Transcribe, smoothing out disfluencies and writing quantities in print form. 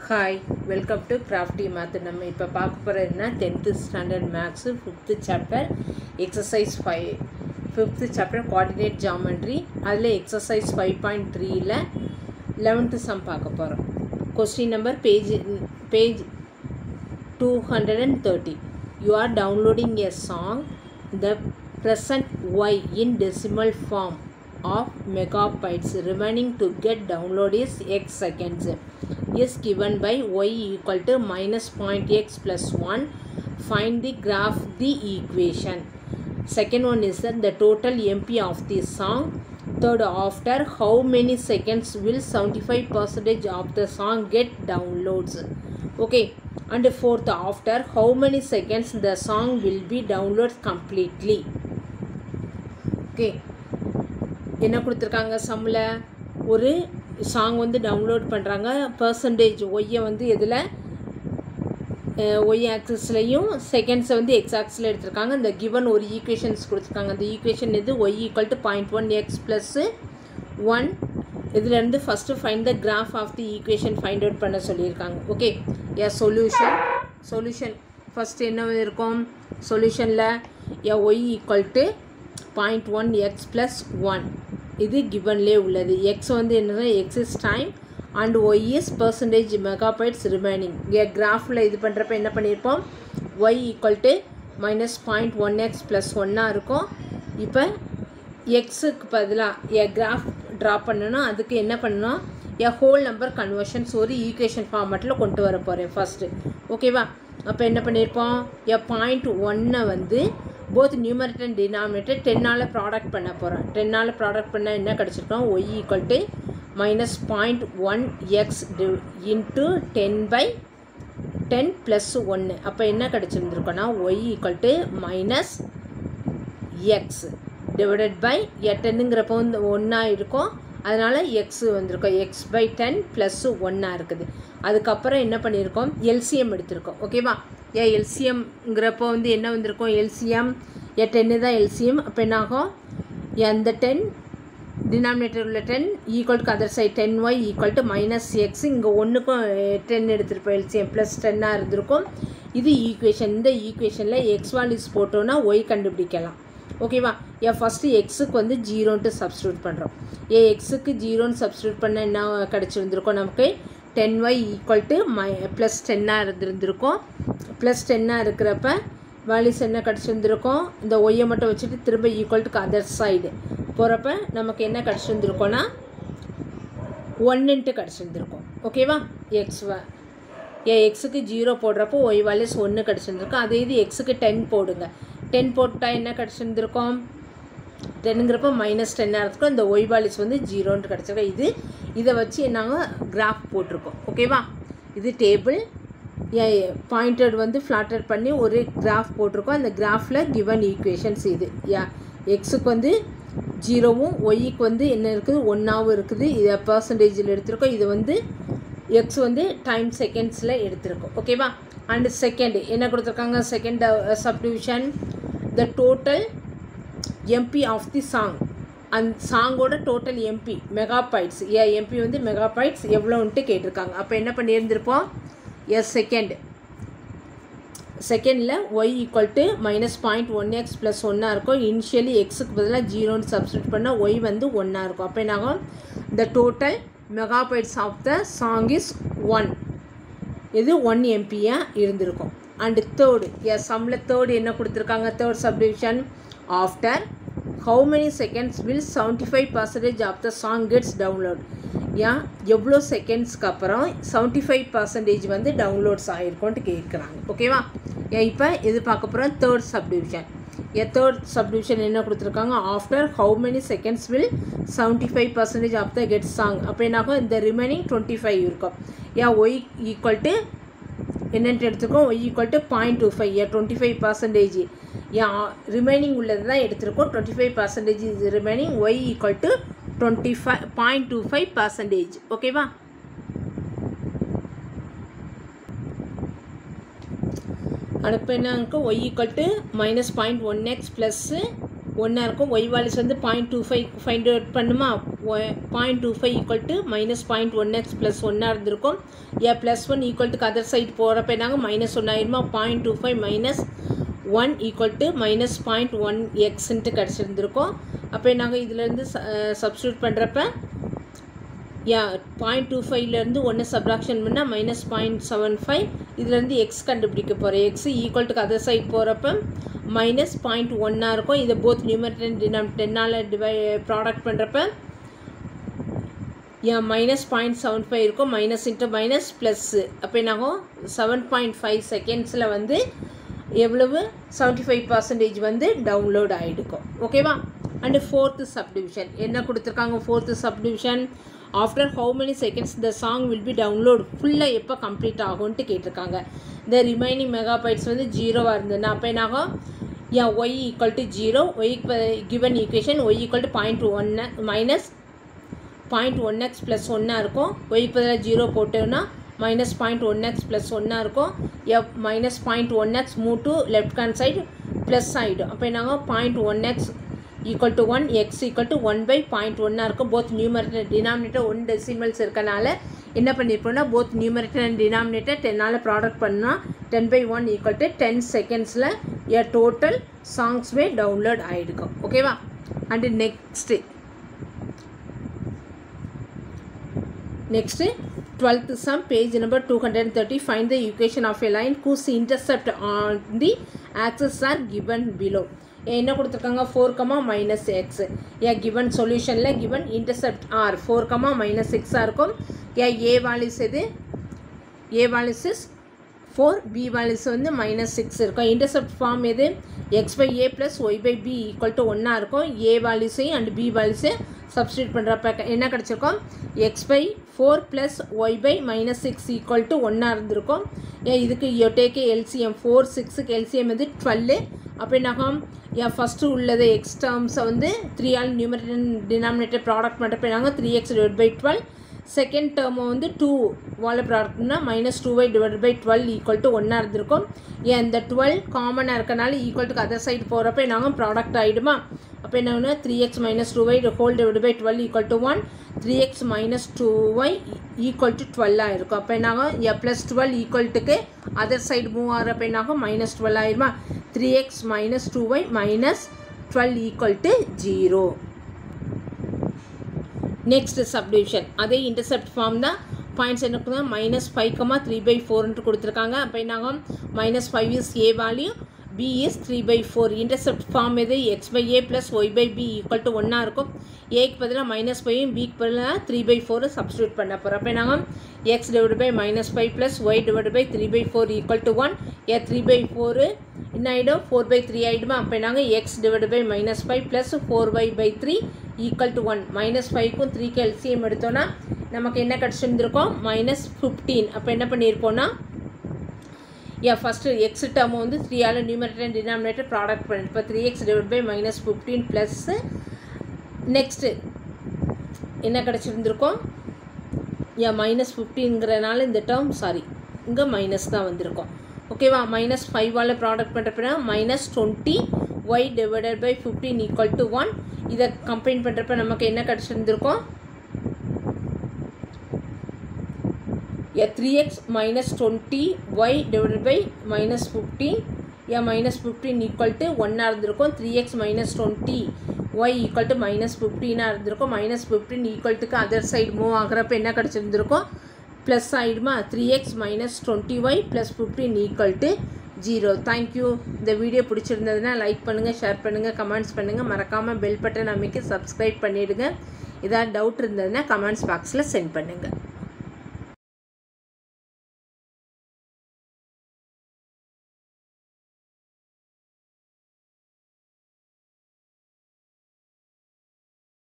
Hi, welcome to Crafty Math. நம்ம இப்போ பார்க்க போகிறது என்ன 10th standard maths 5th chapter exercise 5 5th chapter coordinate geometry அதில் exercise 5.3ல 11th sum பார்க்க போகிறோம். Question number page 230. You are downloading a song, the present y in decimal form of megabytes remaining to get download is x seconds is given by y equal to minus 0.x plus 1. Find the graph the equation. Second one is that the total MP of the song. Third, after how many seconds will 75% of the song get downloads. Okay, and fourth, after how many seconds the song will be downloaded completely. Okay, என்ன கொடுத்துருக்காங்க சம்மில் ஒரு song வந்து download பண்ணுறாங்க. Percentage ஒய்யை வந்து இதில் Y ஆக்சிஸ்லையும் செகண்ட்ஸை வந்து எக்ஸ் ஆக்சிஸில் எடுத்திருக்காங்க. இந்த கிவன் ஒரு ஈக்குவேஷன்ஸ் கொடுத்துருக்காங்க. அந்த ஈக்குவேஷன் இது Y equal to 0.1x plus 1. இதுலேருந்து first find the graph of the equation find out பண்ண சொல்லியிருக்காங்க. ஓகே, ஏ சொல்யூஷன் ஃபஸ்ட்டு என்ன இருக்கும் சொல்யூஷனில் a y equal to 0.1x plus 1 இது கிவன்லே உள்ளது. எக்ஸ் வந்து என்னன்னா x is time and y is percentage megabytes remaining. இங்கே கிராஃபில் இது பண்ணுறப்ப என்ன பண்ணியிருப்போம், y equal to minus 0.1x plus 1 இருக்கும். இப்போ எக்ஸுக்கு பதிலாக எ கிராஃப் ட்ரா பண்ணணும். அதுக்கு என்ன பண்ணணும், எ ஹோல் நம்பர் கன்வர்ஷன்ஸ் ஒரு ஈக்குவேஷன் ஃபார்மேட்டில் கொண்டு வர போகிறேன் ஃபஸ்ட்டு. ஓகேவா, அப்போ என்ன பண்ணியிருப்போம், எ 0.1 வந்து போத் நியூமரேட்டர் அண்ட் டினாமினேட்டர் 10ஆல் ப்ராடக்ட் பண்ண போகிறோம். 10ஆல் ப்ராடக்ட் பண்ணால் என்ன கிடச்சிருக்கோம், y equal to minus 0.1x into 10/10 plus 1. அப்போ என்ன கிடச்சிருந்துருக்கோன்னா y equal to minus x divided by 10ங்கிறப்போ வந்து 1 இருக்கும். அதனால் எக்ஸு வந்திருக்கோம், x/10 ப்ளஸ்ஸு 1 இருக்குது. அதுக்கப்புறம் என்ன பண்ணியிருக்கோம், எல்சிஎம் எடுத்திருக்கோம். ஓகேவா, எல்சிஎம்ங்கிறப்போ வந்து என்ன வந்திருக்கோம், எல்சிஎம் 10 தான் எல்சிஎம். அப்போ என்னாகும், அந்த 10 டினாமினேட்டர் உள்ள 10 equal to other side 10y equal to minus x. இங்கே 1க்கும் 10 எடுத்துருப்போம், எல்சிஎம் ப்ளஸ் 10 இருந்திருக்கும். இது ஈக்குவேஷன். இந்த ஈக்குவேஷனில் எக்ஸ் வேல்யூஸ் போட்டோன்னா ஒய் கண்டுபிடிக்கலாம். ஓகேவா, ஃபஸ்ட்டு எக்ஸுக்கு வந்து 0ன்ட்டு சப்ஸ்டியூட் பண்ணுறோம். எக்ஸுக்கு 0ன்னு சப்ஸ்டியூட் பண்ண என்ன கிடச்சிருந்துருக்கோம், நமக்கு 10y ஈக்குவல் டு ப்ளஸ் 10 இருந்திருக்கும். ப்ளஸ் 10 இருக்கிறப்ப வேல்யூஸ் என்ன கிடச்சிருந்துருக்கோம், இந்த ஒய்யை மட்டும் வச்சுட்டு திரும்ப ஈக்குவல் டு அதர் சைடு போகிறப்ப நமக்கு என்ன கிடச்சிருந்துருக்கோன்னா 1ன்ட்டு கிடச்சிருந்துருக்கோம். ஓகேவா, எக்ஸுக்கு 0 போடுறப்போ ஒய் வேல்யூஸ் 1 கிடச்சிருந்துருக்கும். அதே இது எக்ஸுக்கு 10 போடுங்க. 10 போட்டால் என்ன கிடச்சிருந்துருக்கோம், 10ங்கிறப்போ மைனஸ் 10 இருக்கும். இந்த ஒய் வேல்யூஸ் வந்து 0ன்ட்டு கிடச்சிருக்கோம். இதை வச்சு நாங்கள் கிராஃப் போட்டிருக்கோம். ஓகேவா, இது டேபிள் பாயிண்டட் வந்து ஃப்ளாட்டட் பண்ணி ஒரு கிராஃப் போட்டிருக்கோம். அந்த கிராஃபில் கிவன் ஈக்குவேஷன்ஸ் இது. எக்ஸுக்கு வந்து 0வும் ஒய்க்கு வந்து என்ன இருக்குது 1ஆகவும் இருக்குது. இதை பர்சன்டேஜில் எடுத்திருக்கோம். இது வந்து எக்ஸ் வந்து டைம் செகண்ட்ஸில் எடுத்திருக்கோம். ஓகேவா, அண்ட் செகண்ட் என்ன கொடுத்துருக்காங்க, second subdivision the total MB of the song. அந்த சாங்கோட டோட்டல் எம்பி மெகாபைட்ஸ். எம்பி வந்து மெகாபைட்ஸ் எவ்வளோன்ட்டு கேட்டிருக்காங்க. அப்போ என்ன பண்ணியிருந்திருப்போம், செகண்டில் y equal to minus 0.1x plus 1 இருக்கும். இனிஷியலி எக்ஸுக்கு பதிலாக 0ன்னு சப்ஸ்டியூட் பண்ணால் ஒய் வந்து 1 இருக்கும். அப்போ என்னாகும், the total megabytes of the song is 1. இது 1 MPயாக இருந்திருக்கும். அண்டு தேர்டு சம்மில் தேர்டு என்ன கொடுத்துருக்காங்க, third subdivision after how many seconds will 75% of the song gets download. எவ்வளோ செகண்ட்ஸ்க்கு அப்புறம் 75% வந்து டவுன்லோட்ஸ் ஆகிருக்கோன்ட்டு கேட்குறாங்க. ஓகேவா, இப்போ இது பார்க்க போகிறோம் தேர்ட் சப்டிவிஷன். தேர்ட் சப்டிவிஷன் என்ன கொடுத்துருக்காங்க, after how many seconds will 75% of the get song. அப்போ என்னாகும், இந்த ரிமைனிங் 25 இருக்கும். ஒய் ஈக்குவல் டு என்னென்ட்டு எடுத்துருக்கோம், ஒய் ஈக்குவல் டு 0.25 25%. ரிமைனிங் உள்ளது தான் எடுத்திருக்கோம். 25% இது ரிமைனிங். Y equal to 0.25%. ஓகேவா, அடுப்பு என்ன இருக்குது, y equal to minus 0.1x plus ஒன்றா இருக்கும். ஒய் வேல்யூஸ் வந்து 0.25 ஃபைண்ட் அவுட் பண்ணுமா, 0.25 equal to minus 0.1x plus 1 இருந்திருக்கும். Plus 1 equal to other side போகிறப்ப நாங்கள் மைனஸ் 1 ஆயிருமா, 0.25 மைனஸ் 1 ஈக்குவல் டு மைனஸ் 0.1xன்ட்டு கிடச்சிருந்துருக்கோம். அப்போ நாங்கள் இதிலேருந்து சப்ஸ்டியூட் பண்ணுறப்ப 0.25லேருந்து 1 சப்ராக்ஷன் பண்ணால் மைனஸ் 0.75. இதுலேருந்து எக்ஸ் கண்டுபிடிக்க போகிறோம். X equal to other side போகிறப்ப மைனஸ் 0.1 இருக்கும். இதை both numerator and denominator 10 product பண்ணுறப்ப மைனஸ் 0.75 இருக்கும். Minus into minus plus. அப்போ என்னாகும் 7.5 செகண்ட்ஸில் வந்து எவ்வளவு 75% வந்து டவுன்லோட் ஆகிடுக்கும். ஓகேவா. அண்டு ஃபோர்த்து சப்டிவிஷன் என்ன கொடுத்துருக்காங்க, fourth subdivision after how many seconds the song will be download, ஃபுல்லாக எப்போ கம்ப்ளீட் ஆகும்ன்ட்டு கேட்டிருக்காங்க. இந்த ரிமைனிங் மெகாபைட்ஸ் வந்து 0வாக இருந்ததுன்னா அப்போ என்னாகும், y equal to 0, y given equation y equal to 0.1 minus 0.1x plus 1 இருக்கும். ஒய் பதிலாக 0 போட்டோன்னா மைனஸ் 0.1x ப்ளஸ் 1 இருக்கும். Minus 0.1x move to left hand side plus ஆகிடும். அப்போ என்னாகும் 0.1x equal to 1, x equal to 1/0.1 இருக்கும். போத் நியூமரேட்டர் டினாமினேட்டர் 1 டெசிமல்ஸ் இருக்கனால என்ன பண்ணியிருப்போம்னா போத் நியூமரேட்டர் அண்ட் டினாமினேட்டர் 10ஆல் ப்ராடக்ட் பண்ணால் 10/1 ஈக்குவல் டு 10 செகண்ட்ஸில் டோட்டல் சாங்ஸ்மே டவுன்லோட் ஆகிருக்கும். ஓகேவா. And next 12th sum, page number 230. Find the equation of a line whose intercept on the axis are given below. என்ன கொடுத்துருக்காங்க, 4, minus x. given solutionல given intercept r 4, minus 6 இருக்கும். a values எது, a values is 4, b values வந்து minus 6 இருக்கும். intercept form எது, x by a plus y by b equal to 1 இருக்கும். a values and b values substitute பண்ணுறப்ப என்ன கிடச்சிருக்கோம், x by 4 plus y by minus 6 equal to 1 இருந்திருக்கும். இதுக்கு take LCM 4, 6க்கு LCM வந்து 12. அப்போ என்னாகும், ஃபஸ்ட்டு உள்ளது எக்ஸ் டேர்ம்ஸை வந்து 3ஆல் நியூமரேட்டர் டினாமினேட்டர் ப்ராடக்ட் பண்ணுறப்ப நாங்கள் 3x divided by 12. செகண்ட் டேர்மை வந்து 2வால் ப்ராடக்ட்னா minus 2y divided by 12 equal to 1 இருந்திருக்கும். இந்த 12 காமனாக இருக்கனால ஈக்குவல் டு அதர் சைடு போகிறப்ப நாங்கள் ப்ராடக்ட் ஆகிடுமா. அப்போ என்ன 3x minus 2y whole divided by 12 equal to 1, 3x minus 2y equal to 12 ஆகிருக்கும். அப்போ என்னாகும் ப்ளஸ் 12 ஈக்குவல் டுக்கு அதர் சைடு மூவ் ஆகிறப்ப என்னாகும் மைனஸ் 12 ஆகிருமா. 3x minus 2y minus 12 equal to 0. Next subdivision, அதே intercept form தான். பாயிண்ட்ஸ் என்ன கொடுத்தா minus 5, 3/4 கொடுத்துருக்காங்க. அப்போ என்னாகும் minus 5 is a value, b is 3/4. intercept form எது, x by a plus y by b equal to 1 இருக்கும். ஏக்கு பதிலாக minus 5, bக்கு பதிலாக 3/4 சப்ஸ்டியூட் பண்ண போகிறோம். அப்போ என்னாகும் x divided by minus 5 plus y divided by 3/4 equal to 1. 3/4 என்ன ஆகிடும், 4/3 ஆகிடுமா. அப்போ நாங்கள் x divided by minus 5 plus 4y/3 equal to 1. minus 5க்கும் 3க்கு எல்சிஎம் எடுத்தோன்னா நமக்கு என்ன கிடச்சிருந்துருக்கோம், minus 15. அப்போ என்ன பண்ணியிருப்போம்னா ஃபஸ்ட்டு எக்ஸ் டேர்மை வந்து 3ஆல் நியூமரேட்டர் அண்ட் டினாமினேட்டர் ப்ராடக்ட் பண்ணிட்டு இப்போ 3x divided by minus 15 plus next என்ன கிடச்சிருந்துருக்கோம், minus 15ங்கிறனால இந்த டேர்ம் இங்கே மைனஸ் தான் வந்திருக்கோம். ஓகேவா. minus 5ஆல் ப்ராடக்ட் பண்ணுறப்ப minus 20 y divided by 15 equal to 1. இதை கம்பைன் பண்ணுறப்ப நமக்கு என்ன கிடச்சிருந்துருக்கோம், 3x minus 20 y divided by minus 15. minus 15 equal to 1 இருந்திருக்கும். 3x minus 20 y equal to minus 15 இருந்திருக்கும். minus 15 equal to other side move ஆகிறப்ப என்ன கிடச்சிருந்துருக்கும், ப்ளஸ் ஆகிடுமா. 3x minus 20y plus 15 equal to 0. Thank you. இந்த வீடியோ பிடிச்சிருந்ததுன்னா லைக் பண்ணுங்கள், share பண்ணுங்கள், கமெண்ட்ஸ் பண்ணுங்கள். மறக்காமல் பெல் பட்டன் அமைக்க சப்ஸ்கிரைப் பண்ணிவிடுங்க. ஏதாவது டவுட் இருந்ததுன்னா கமெண்ட்ஸ் பாக்ஸில் சென்ட் பண்ணுங்கள்.